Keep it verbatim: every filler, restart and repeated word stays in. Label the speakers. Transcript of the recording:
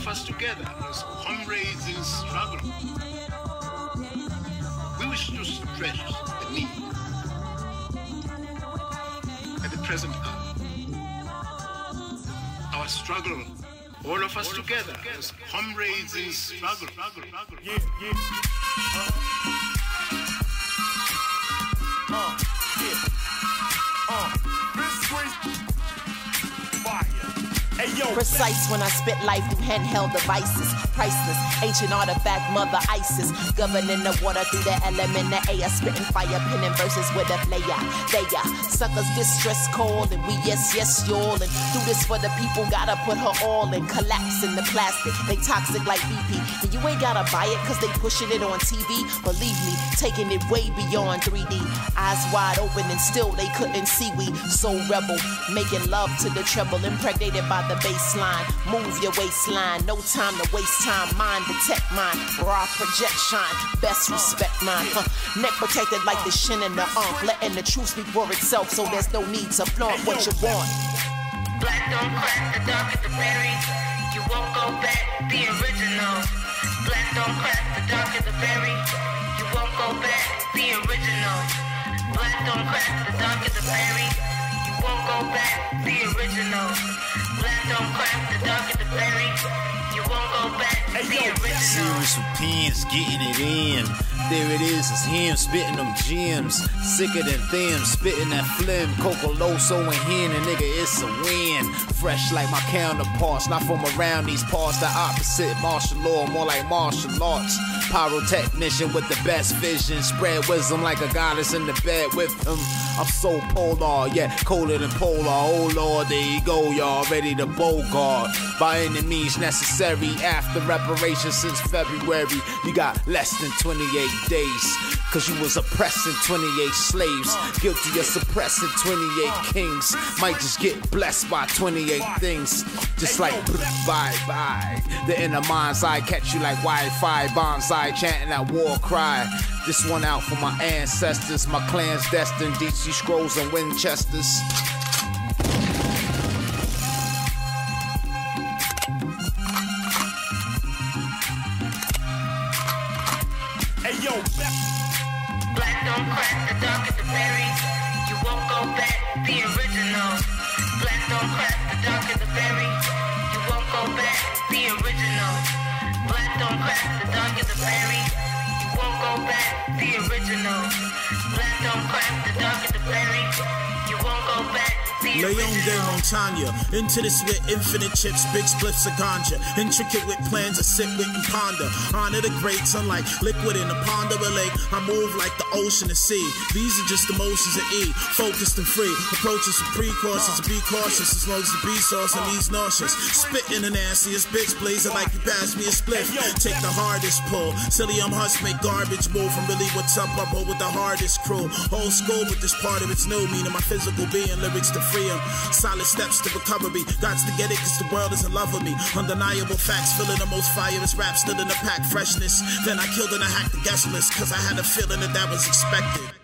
Speaker 1: of us together as comrades in struggle. We wish to stress the need at the present hour. Our struggle, all of us together as comrades in struggle.
Speaker 2: Yeah, yeah. Uh, uh, yeah. Uh, this way. Fire. Hey, yo,
Speaker 3: precise when I spit life through handheld devices. Priceless, ancient artifact, mother Isis. Governing the water through the element, the air. Spitting fire, pinning verses with a flair. They are suckers, distress call. And we yes, yes, y'all. And do this for the people, gotta put her all in. Collapse in the plastic, they toxic like B P. And you ain't gotta buy it, cause they pushing it on T V. Believe me, taking it way beyond three D. Eyes wide open and still they couldn't see we. So rebel, making love to the treble. Impregnated by the baseline. Move your waistline, no time to waste time. Mind detect mine, raw project shine. Best respect mine, huh? Neck protected like the shin and the unk. Letting the truth speak for itself, so there's no need to flaunt what you want.
Speaker 4: Black don't crack, the dark is the berry. You won't go back, the original. Black don't crack, the dark is the berry. You won't go back, the original. Black don't crack, the dark is the berry. You won't go back, the original. Black don't crack, the dark is the berry. You won't go back, the original.
Speaker 5: Serious with pens, getting it in. There it is, it's him spitting them gems. Sicker than them, spitting that phlegm. Coco Loso and hen, and nigga, it's a win. Fresh like my counterparts, not from around these parts. The opposite, martial law, more like martial arts. Pyrotechnician with the best vision. Spread wisdom like a goddess in the bed with him. I'm so polar, yeah, colder than polar. Oh Lord, there you go, y'all, ready to bogart. By any means necessary. After reparations since February, you got less than twenty-eight days. Cause you was oppressing twenty-eight slaves. Guilty of suppressing twenty-eight kings. Might just get blessed by twenty-eight things. Just like bye bye. The inner mind's eye catch you like Wi-Fi. Bonsai chanting that war cry. This one out for my ancestors. My clan's destined. D C Scrolls and Winchesters.
Speaker 4: Black don't crack, the dark is the berry. You won't go back, the original. Black don't crack, the dark is the berry. You won't go back, the original. Black don't crack, the dark is the berry. You won't go back, the original. Black don't crack, the dark is the berry. You won't go back.
Speaker 6: Leon de Montagna, into this with infinite chips, big spliffs of ganja. Intricate with plans to sit with and ponder. Honor the greats, unlike liquid in a pond of a lake. I move like the ocean to sea. These are just emotions of E, focused and free. Approaches with precautions, be cautious as long as the B sauce and these nauseous. Spitting the nastiest bitch, blazing like you passed me a spliff. Take the hardest pull. Silly I'm Huss, make garbage move. From really what's up, I roll with the hardest crew. Whole school, but this part of it's new, meaning my physical being, lyrics to free em. Solid steps to recovery. Gots to get it cause the world is in love with me. Undeniable facts, feeling the most fireous rap, still in the pack freshness. Then I killed and I hacked the guest list cause I had a feeling that that was expected.